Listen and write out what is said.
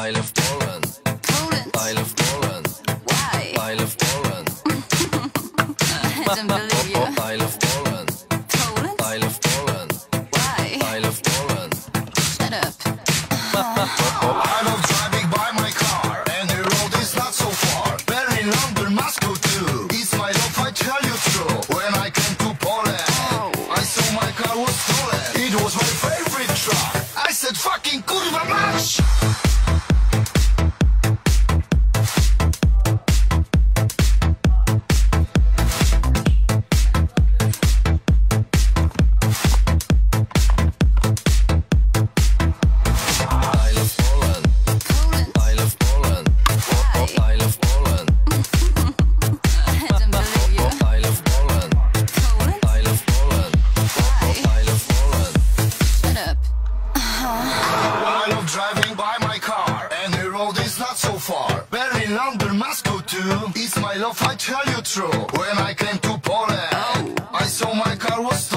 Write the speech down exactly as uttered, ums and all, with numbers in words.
I love Poland. Poland. I love Poland. Why? I love Poland. I don't believe you. I love Poland. Poland? I love Poland. Why? I love Poland. Shut up. I love driving by my car, and the road is not so far. Berlin, London, Moscow too. It's my love, I tell you true. When I came to Poland, Oh. I saw my car was stolen. It was my favorite truck. I said, fucking kurwa mać! Driving by my car, and the road is not so far. Berlin, London, Moscow too. It's my love, I tell you true. When I came to Poland, Oh. I saw my car was stolen.